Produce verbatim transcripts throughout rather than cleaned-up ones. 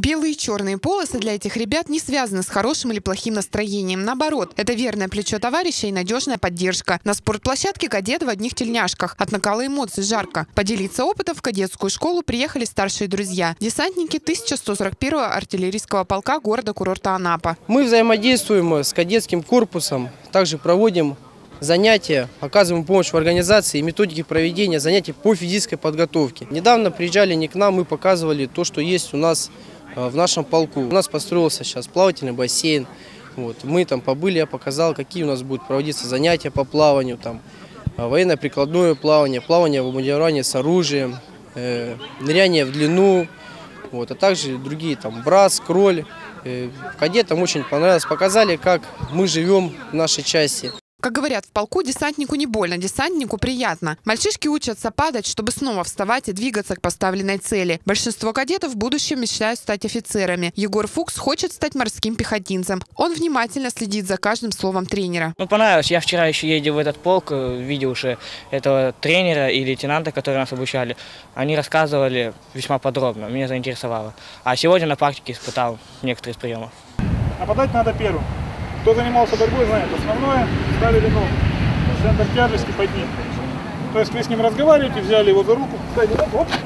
Белые и черные полосы для этих ребят не связаны с хорошим или плохим настроением. Наоборот, это верное плечо товарища и надежная поддержка. На спортплощадке кадеты в одних тельняшках. От накала эмоций жарко. Поделиться опытом в кадетскую школу приехали старшие друзья. Десантники тысяча сто сорок первого артиллерийского полка города-курорта Анапа. Мы взаимодействуем с кадетским корпусом. Также проводим занятия, оказываем помощь в организации и методике проведения занятий по физической подготовке. Недавно приезжали не к нам, мы показывали то, что есть у нас в нашем полку. У нас построился сейчас плавательный бассейн. Вот. Мы там побыли, я показал, какие у нас будут проводиться занятия по плаванию, там, военно-прикладное плавание, плавание в обмундировании с оружием, э, ныряние в длину, вот, а также другие, там, брас, кроль. Э, кадетам очень понравилось, показали, как мы живем в нашей части. Как говорят в полку, десантнику не больно, десантнику приятно. Мальчишки учатся падать, чтобы снова вставать и двигаться к поставленной цели. Большинство кадетов в будущем мечтают стать офицерами. Егор Фукс хочет стать морским пехотинцем. Он внимательно следит за каждым словом тренера. Ну, понравилось. Я вчера еще ездил в этот полк, видел уже этого тренера и лейтенанта, которые нас обучали. Они рассказывали весьма подробно, меня заинтересовало. А сегодня на практике испытал некоторые из приемов. Нападать надо первым. Кто занимался борьбой, знает, основное – ставили ногу, центр тяжести под ним. То есть вы с ним разговариваете, взяли его за руку, ставили ногу, оп.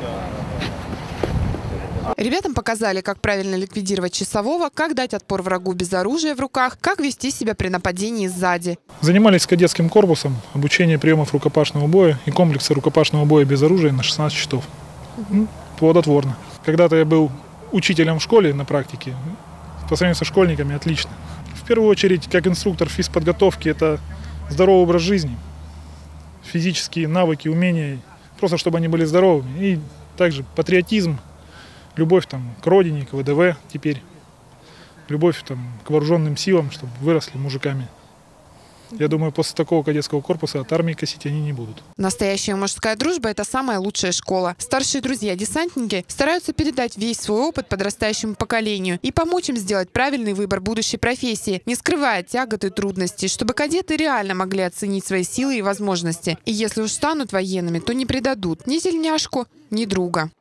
Ребятам показали, как правильно ликвидировать часового, как дать отпор врагу без оружия в руках, как вести себя при нападении сзади. Занимались с кадетским корпусом обучение приемов рукопашного боя и комплекса рукопашного боя без оружия на шестнадцать часов. Ну, плодотворно. Когда-то я был учителем в школе на практике, по сравнению со школьниками отлично. В первую очередь, как инструктор физподготовки, это здоровый образ жизни, физические навыки, умения, просто чтобы они были здоровыми. И также патриотизм, любовь там, к родине, к ВДВ теперь, любовь там, к вооруженным силам, чтобы выросли мужиками. Я думаю, после такого кадетского корпуса от армии косить они не будут. Настоящая мужская дружба – это самая лучшая школа. Старшие друзья-десантники стараются передать весь свой опыт подрастающему поколению и помочь им сделать правильный выбор будущей профессии, не скрывая тягот и трудностей, чтобы кадеты реально могли оценить свои силы и возможности. И если уж станут военными, то не предадут ни тельняшку, ни друга.